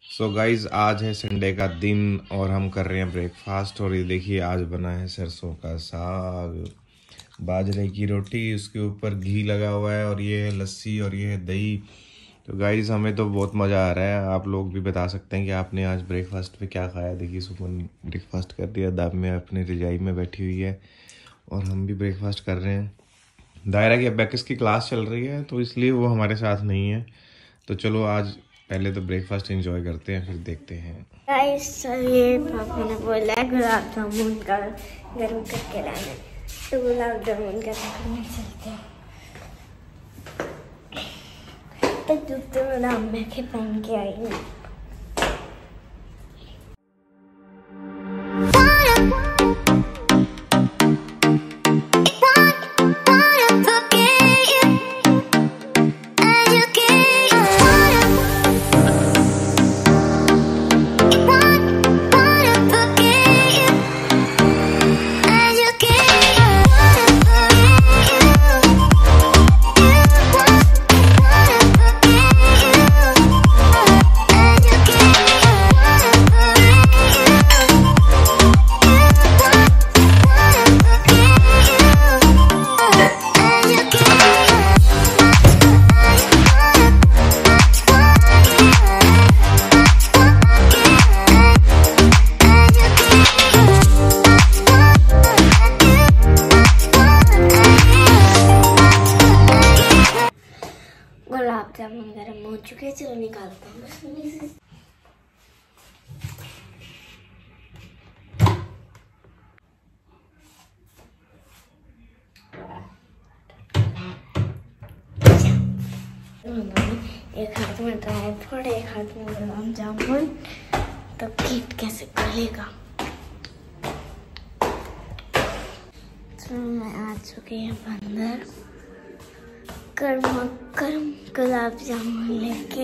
So guys आज है Sunday का दिन और हम कर रहे हैं ब्रेकफास्ट। और ये देखिए आज बना है सरसों का साग, बाजरे की रोटी, उसके ऊपर घी लगा हुआ है, और ये है लस्सी और ये है दही। तो गाइज हमें तो बहुत मज़ा आ रहा है। आप लोग भी बता सकते हैं कि आपने आज ब्रेकफास्ट में क्या खाया। देखिए सुमन ब्रेकफास्ट कर दिया, दाब में अपनी रजाई में बैठी हुई है और हम भी ब्रेकफास्ट कर रहे हैं। दायरा की अबैकस की क्लास चल रही है तो इसलिए वो हमारे साथ नहीं है। तो चलो आज पहले तो ब्रेकफास्ट एंजॉय करते हैं, फिर देखते हैं। गाइस ये पापा ने बोला है गुलाब जामुन का गर्म करके लाना, तो गुलाब जामुन का करने चलते हैं। तो जूते में अम्मा के पहन के आई हूँ। गुलाब जामुन गर्म हो चुके हैं, चलो निकालता हूँ। एक हाथ में ड्राई फ्रूट, एक हाथ में गुलाब जामुन, तो केक कैसे खुलेगा। तो मैं आ चुकी हूँ अंदर गर्मा गर्म गुलाब जामुन लेके।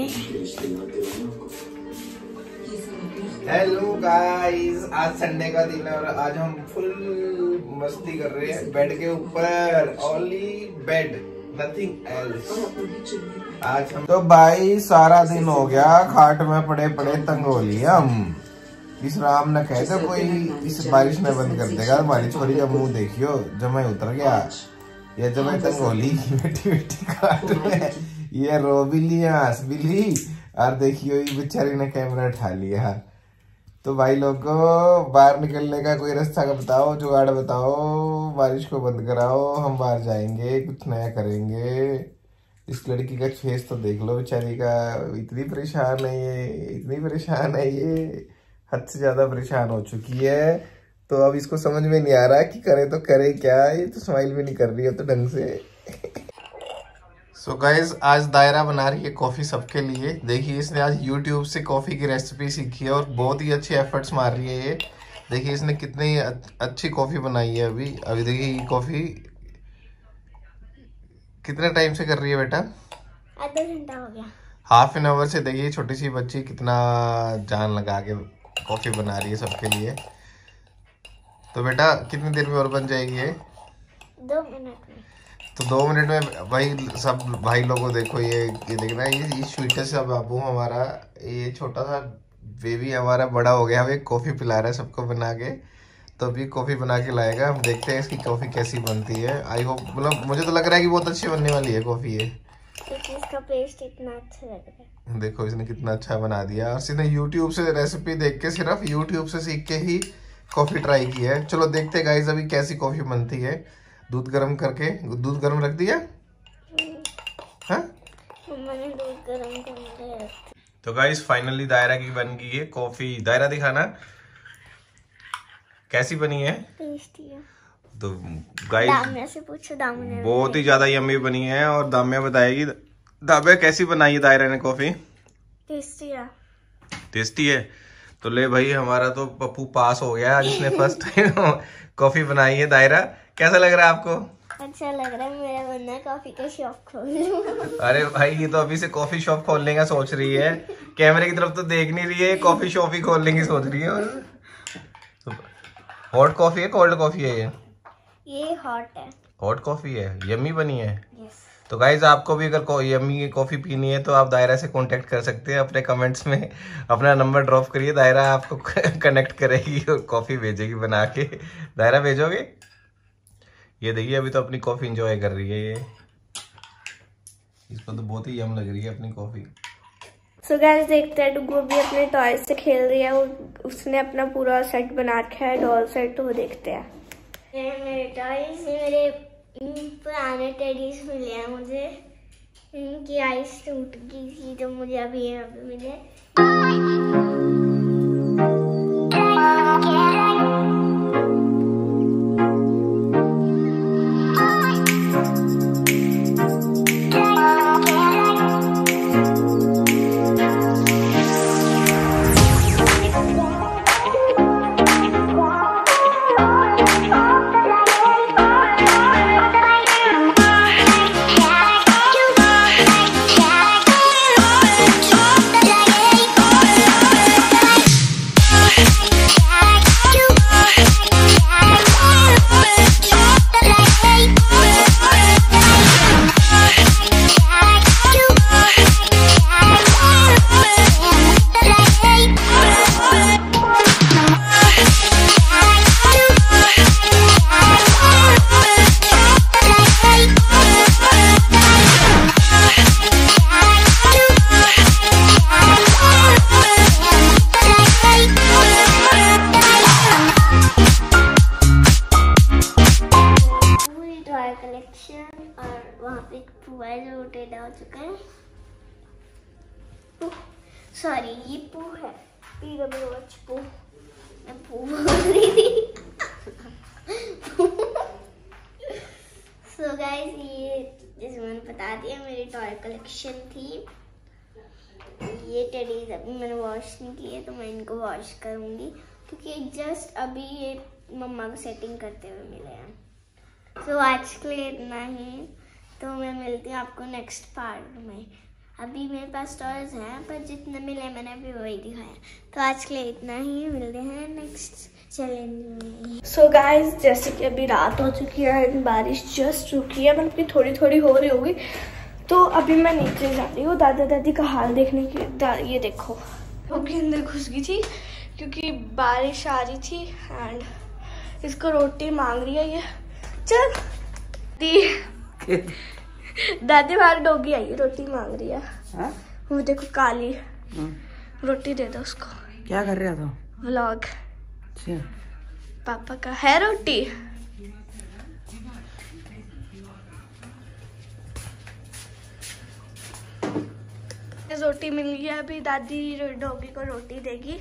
हेलो गाइस, आज संडे का दिन है और आज हम फुल मस्ती कर रहे हैं बेड के ऊपर। Only bed, nothing else. आज हम तो भाई सारा दिन हो गया खाट में पड़े पड़े तंग हो लिया हम। इस राम न कहे तो कोई इस बारिश में बंद कर देगा। हमारी छोरी का मुंह देखियो, जमा उतर गया। ये जब मैं तंग होली बेटी बेटी काट में ये रो भी लिया, हंस भी ली, और देखियो ये बेचारी ने कैमरा उठा लिया। तो भाई लोगों, बाहर निकलने का कोई रास्ता का बताओ, जुगाड़ बताओ, बारिश को बंद कराओ, हम बाहर जाएंगे, कुछ नया करेंगे। इस लड़की का फेस तो देख लो, बेचारी का इतनी परेशान है ये, इतनी परेशान है ये, हद से ज्यादा परेशान हो चुकी है। तो अब इसको समझ में नहीं आ रहा कि करे तो करे क्या। ये तो स्माइल भी नहीं कर रही है तो ढंग से। सो गाइज आज दायरा बना रही है कॉफी सबके लिए। देखिए इसने आज यूट्यूब से कॉफी की रेसिपी सीखी है और बहुत ही अच्छे एफर्ट्स मार रही है ये। देखिए इसने कितनी अच्छी कॉफी बनाई है। अभी देखिए ये कॉफी कितने टाइम से कर रही है बेटा? आधा घंटा हो गया, हाफ एन आवर से। देखिए छोटी सी बच्ची कितना जान लगा के कॉफी बना रही है सबके लिए। तो बेटा कितनी देर में और बन जाएगी ये? 2 मिनट में। तो 2 मिनट में भाई सब भाई लोगों देखो, ये देखना, ये स्वीटेस्ट सा बाबू हमारा, ये छोटा सा बेबी हमारा बड़ा हो गया, हमें कॉफी पिला रहा है सबको बना के। तो अभी कॉफी बना के लाएगा, हम देखते हैं इसकी कॉफी कैसी बनती है। आई होप, मतलब मुझे तो लग रहा है कि बहुत अच्छी बनने वाली है कॉफी ये, क्योंकि इसका पेस्ट इतना अच्छा लग रहा है। देखो इसने कितना अच्छा बना दिया। और इसने यूट्यूब से रेसिपी देख के, सिर्फ यूट्यूब से सीख के ही कॉफी ट्राई की है। चलो देखते हैं गाइस अभी कैसी कॉफी बनती है। दूध गर्म करके, दूध गर्म रख दिया? हाँ मैंने दूध गर्म करने रखा। तो गाइस फाइनली दायरा की बन गई है कॉफी। दायरा दिखाना कैसी बनी है। टेस्टी है। तो गाइस दामिया से पूछो, दामिया बहुत ही ज्यादा यम्मी बनी है और दामिया बताएगी। दामिया कैसी बनाई है दायरा ने कॉफी? टेस्टी है। टेस्टी है। तो ले भाई हमारा तो पप्पू पास हो गया जिसने फर्स्ट टाइम कॉफी बनाई है। दायरा कैसा लग रहा है आपको? अच्छा लग रहा है, मेरा बनना है कॉफी का शॉप खोल लूं। अरे भाई ये तो अभी से कॉफी शॉप खोलने का सोच रही है, कैमरे की तरफ तो देख नहीं रही है, कॉफी शॉप ही खोलने की सोच रही है। हॉट कॉफी है कोल्ड कॉफी है ये हॉट है। हॉट कॉफी है, यम्मी बनी है। यस। तो गाइज आपको भी अगर यम्मी की कॉफी पीनी है तो आप दायरा से कांटेक्ट कर सकते हैं। अपने कमेंट्स में अपना नंबर ड्रॉप करिए, दायरा आपको कनेक्ट करेगी और कॉफी भेजेगी बना के। दायरा भेजोगे? ये देखिए अभी तो अपनी कॉफी एंजॉय कर रही है ये, इसको तो बहुत ही यम लग रही है अपनी कॉफी। सो गाइस देखते हैं, डुगू भी अपने टॉय से खेल रही है, उसने अपना पूरा सेट बना रखा है, डॉल सेट, तो वो देखते हैं। ये मेरे टॉयज, मेरे पुराने टेडीज मिले हैं मुझे, इनकी आइस टूट गई थी तो मुझे अभी मिले। हो चुका है। सॉरी ये पू है, PWH पू, मैं पू बोल रही थी। सो गाइस ये जैसे मैंने बता दिया मेरी टॉय कलेक्शन थी। ये टेडीज अभी मैंने वॉश नहीं किए तो मैं इनको वॉश करूंगी क्योंकि जस्ट अभी ये मम्मा को सेटिंग करते हुए मिले हैं। सो आज के लिए इतना ही, तो मैं मिलती हूँ आपको नेक्स्ट पार्ट में। अभी मेरे पास टॉयज हैं पर जितने मिले मैंने अभी वही दिखाया। तो आज के लिए इतना ही, मिलते हैं नेक्स्ट चैलेंज में। सो गाइस जैसे कि अभी रात हो चुकी है, बारिश जस्ट रुकी है, मतलब कि थोड़ी थोड़ी हो रही होगी। तो अभी मैं नीचे जा रही हूँ दादा दादी का हाल देखने की। ये देखो वो के अंदर घुस गई थी क्योंकि बारिश आ रही थी एंड इसको रोटी मांग रही है। ये चल दी दादी बाहर डोगी आई है, रोटी मांग रही है। हा? वो देखो काली, रोटी दे दो उसको। क्या कर रहा था? व्लॉग। पापा का है रोटी। रोटी मिल गई है, अभी दादी डॉगी को रोटी देगी।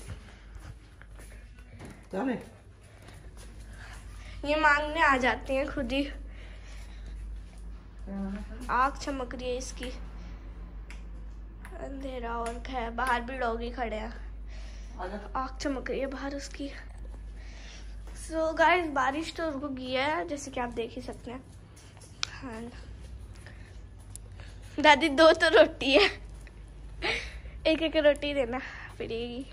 ये मांगने आ जाते हैं खुद ही। आँख चमक रही है इसकी, अंधेरा और है, बाहर भी डॉगी खड़े हैं, आँख चमक रही है बाहर उसकी। सो गाइस बारिश तो रुक गई है जैसे कि आप देख ही सकते हैं। हाँ दादी दो तो रोटी है, एक एक रोटी देना पड़ेगी।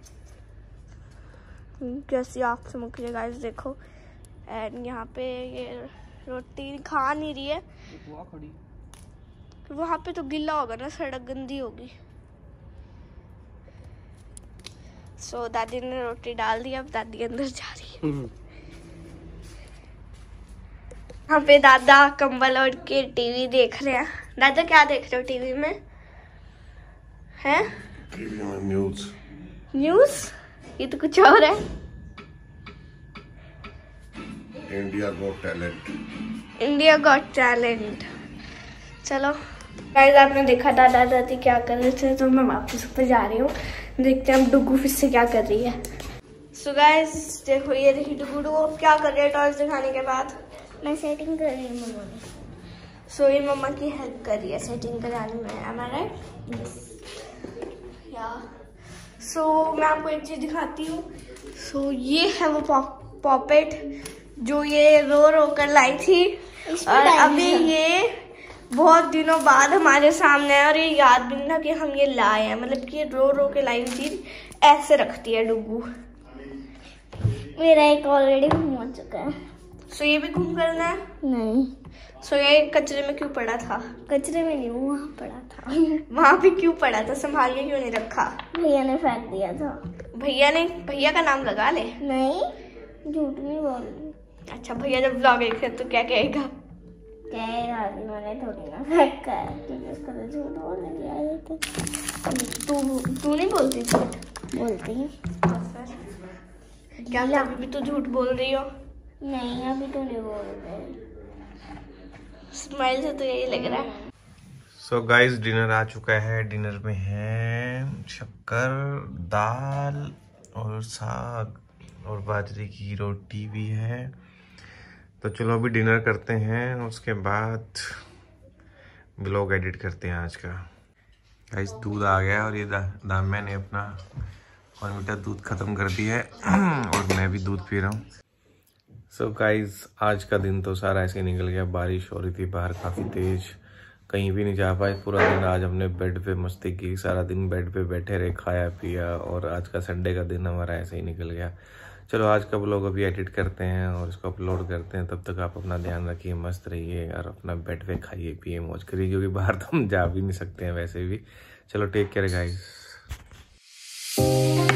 कैसी आँख चमक रही है गाइस देखो। एंड यहाँ पे ये रोटी खा नहीं रही है, वहाँ पे तो गिल्ला होगा ना, सड़क गंदी होगी। सो दादी ने रोटी डाल दी, अब दादी अंदर जा रही है। यहाँ पे दादा कंबल ओढ़ के टीवी देख रहे हैं। दादा क्या देख रहे हो टीवी में? हैं? टीवी में न्यूज। न्यूज? ये तो कुछ और है। India got talent. India got talent. चलो गाइस आपने देखा दादा दादी क्या कर रहे थे, तो मैं वापस ऊपर जा रही हूँ, देखते हैं अब डुगू फिर से क्या कर रही है। सो गाइस देखो, ये देखिए डुगू क्या कर रही है टॉयज दिखाने के बाद। मैं सेटिंग कर रही हूँ मम्मा ने। सो ये मम्मा की हेल्प कर रही है सेटिंग कराने में, am I right? या सो मैं आपको एक चीज दिखाती हूँ। सो ये है वो पॉपेट जो ये रो रो कर लाई थी, और अभी ये बहुत दिनों बाद हमारे सामने है, और ये याद भी नहीं था कि हम ये लाए हैं, मतलब कि ये रो रो के लाई हुई चीज ऐसे रखती है डुगू। मेरा एक ऑलरेडी घूम हो चुका है। सो ये भी घूम करना है? नहीं। सो ये कचरे में क्यों पड़ा था? कचरे में नहीं, वहाँ पड़ा था। वहाँ पे क्यों पड़ा था? संभाल के क्यों नहीं रखा? भैया ने फेंक दिया था। भैया का नाम लगा ले। नहीं, झूठ नहीं बोल रही। अच्छा, भैया जब व्लॉग देखे तो क्या कहेगा? कहेगा मैंने थोड़ी ना फेंका है, क्योंकि उसको तो झूठ बोलने दिया जाता। तू नहीं बोलती झूठ? बोलती हूँ। क्या अभी भी तू झूठ बोल रही हो? नहीं, अभी तो नहीं बोल रही। स्माइल से तो यही लग रहा है। सो गाइस, डिनर आ चुका है। डिनर में है शक्कर, दाल और साग और बाजरे की रोटी भी है। तो चलो अभी डिनर करते हैं, उसके बाद ब्लॉग एडिट करते हैं आज का। गाइस, दूध आ गया और ये दामिया ने अपना बॉर्नवीटा दूध खत्म कर दिया है और मैं भी दूध पी रहा हूँ। सो गाइस, आज का दिन तो सारा ऐसे निकल गया। बारिश हो रही थी बाहर काफ़ी तेज, कहीं भी नहीं जा पाए पूरा दिन। आज हमने बेड पे मस्ती की, सारा दिन बेड पे बैठे रहे, खाया पिया, और आज का संडे का दिन हमारा ऐसे ही निकल गया। चलो आज का व्लॉग अभी एडिट करते हैं और इसको अपलोड करते हैं। तब तक आप अपना ध्यान रखिए, मस्त रहिए और अपना बेड पे खाइए पिए मौज करिए, क्योंकि बाहर तो हम जा भी नहीं सकते हैं वैसे भी। चलो टेक केयर गाइस।